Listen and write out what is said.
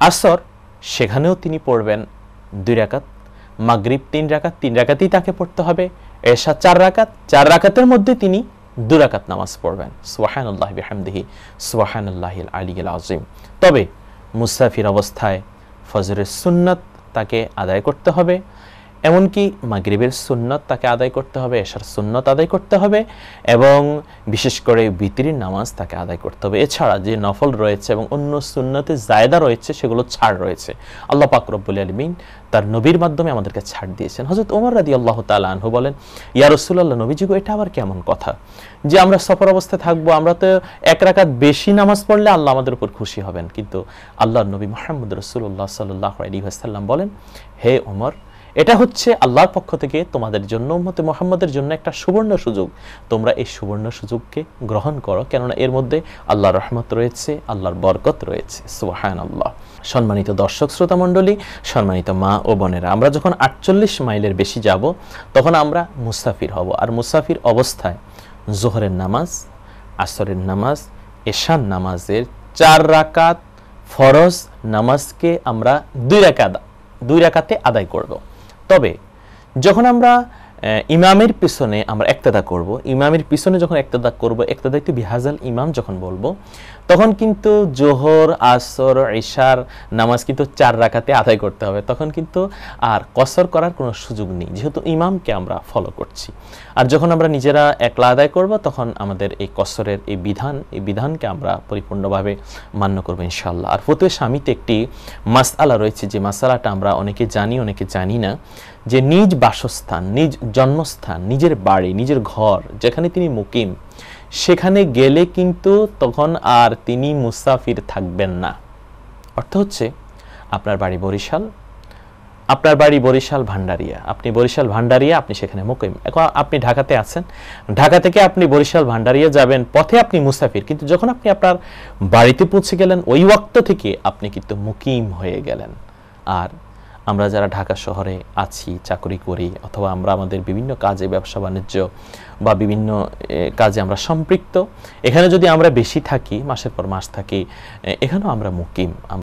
আসর সেখানেও তিনি পড়বেন 2 রাকাত, মাগরিব 3 রাকাত, 3 রাকাতই তাকে পড়তে হবে, এশা 4 রাকাত, 4 রাকাতের মধ্যে তিনি 2 রাকাত নামাজ পড়বেন। সুবহানাল্লাহি বিহামদিহি সুবহানাল্লাহিল আলিয়্যিল আযীম। তবে মুসাফির অবস্থায় ফজরের সুন্নাত তাকে আদায় করতে হবে, এমনকি মাগরিবের সুন্নাত তাকে আদায় করতে হবে, এশার সুন্নাত আদায় করতে হবে, এবং বিশেষ করে বিতরির নামাজ তাকে আদায় করতে হবে। এছাড়া যে নফল রয়েছে এবং অন্য সুন্নতে জায়দা রয়েছে সেগুলো ছাড় রয়েছে। আল্লাহ পাক রব্বুল আলামিন তার নবীর মাধ্যমে আমাদেরকে ছাড় দিয়েছেন। হযরত ওমর রাদিয়াল্লাহু তাআলা আনহু বলেন, ইয়া রাসূলুল্লাহ, নবীজি গো, এটা আবার কেমন কথা যে আমরা সফর অবস্থায় থাকবো, আমরা তো 1 রাকাত বেশি নামাজ পড়লে আল্লাহ আমাদের উপর খুশি হবেন। কিন্তু আল্লাহর নবী মুহাম্মদ রাসূলুল্লাহ সাল্লাল্লাহু আলাইহি ওয়াসাল্লাম বলেন, হে ওমর, এটা হচ্ছে আল্লাহর পক্ষ থেকে তোমাদের জন্য, উম্মতে মুহাম্মাদের জন্য একটা সুবর্ণ সুযোগ। তোমরা এই সুবর্ণ সুযোগকে গ্রহণ করো, কেননা এর মধ্যে আল্লাহর রহমত রয়েছে, আল্লাহর বরকত রয়েছে। সুবহানাল্লাহ। সম্মানিত দর্শক শ্রোতা মণ্ডলী, সম্মানিত মা ও বোনেরা, আমরা যখন 48 মাইলের বেশি যাব তখন আমরা মুসাফির হব। আর মুসাফির অবস্থায় জোহরের নামাজ, আসরের নামাজ, এশার নামাজের 4 রাকাত ফরজ নামাজকে আমরা 2 রাকাতে আদায় করব। তবে যখন আমরা ইমামের পিছনে আমরা ইক্তেদা করব, ইমামের পিছনে যখন ইক্তেদা করব, ইক্তেদাইতু বিহাজাল ইমাম যখন বলবো, তখন কিন্তু জোহর, আসর, ইশার নামাজ কিন্তু 4 রাকাতে আদায় করতে হবে। তখন কিন্তু আর কসর করার কোনো সুযোগ নেই, যেহেতু ইমামকে আমরা ফলো করছি। আর যখন আমরা নিজেরা একলা আদায় করব, তখন আমাদের এই কসরের এই বিধানকে আমরা পরিপূর্ণভাবে মান্য করব ইনশাআল্লাহ। আর ফতোয়া শামিতে একটি মাসআলা রয়েছে, যে মাসআলাটা আমরা অনেকে জানি, অনেকে জানি না, যে নিজ বাসস্থান, নিজ জন্মস্থান, নিজের বাড়ি, নিজের ঘর যেখানে তিনি মুকিম, সেখানে গেলে কিন্তু তখন আর তিনি মুসাফির থাকবেন না। অর্থ হচ্ছে, আপনার বাড়ি বরিশাল ভান্ডারিয়া, আপনি বরিশাল ভান্ডারিয়া, আপনি সেখানে মুকিম। এখন আপনি ঢাকাতে আছেন, ঢাকা থেকে আপনি বরিশাল ভান্ডারিয়া যাবেন, পথে আপনি মুসাফির, কিন্তু যখন আপনি আপনার বাড়িতে পৌঁছে গেলেন, ওই ওয়াক্ত থেকে আপনি কিন্তু মুকিম হয়ে গেলেন। আর আমরা যারা ঢাকা শহরে আছি, চাকরি করি, অথবা আমরা আমাদের বিভিন্ন কাজে, ব্যবসা বাণিজ্য বা বিভিন্ন কাজে আমরা সম্পৃক্ত, এখানে যদি আমরা বেশি থাকি, মাসের পর মাস থাকি, এখানেও আমরা মুকিম।